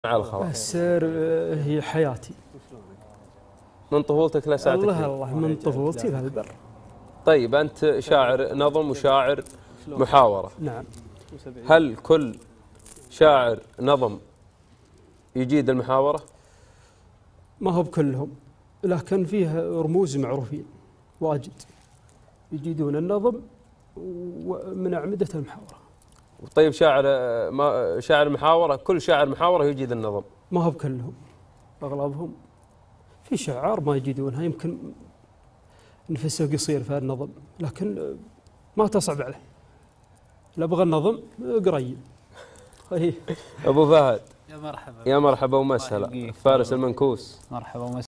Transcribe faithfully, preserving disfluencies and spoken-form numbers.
على الخواطر. السير هي حياتي من طفولتك لساعتك؟ الله الله من طفولتي في البر. طيب أنت شاعر نظم وشاعر محاورة. نعم. هل كل شاعر نظم يجيد المحاورة؟ ما هو بكلهم، لكن فيه رموز معروفين واجد يجيدون النظم ومن أعمدة المحاورة. طيب شاعر ما شاعر محاورة، كل شاعر محاورة يجيد النظم؟ ما هو بكلهم، أغلبهم في شعار ما يجيدونها، يمكن نفسه قصير في النظم لكن ما تصعب عليه، لا بغى النظم قريب. أبو فهد يا مرحبا يا مرحبا ومسهلا، فارس المنكوس. مرحبا ومسهلا.